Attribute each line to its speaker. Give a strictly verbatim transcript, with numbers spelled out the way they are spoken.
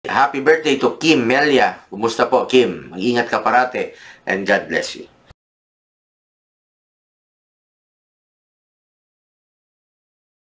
Speaker 1: Happy birthday to Kim Melia. Kumusta po, Kim? Mag-ingat ka parate and God bless you.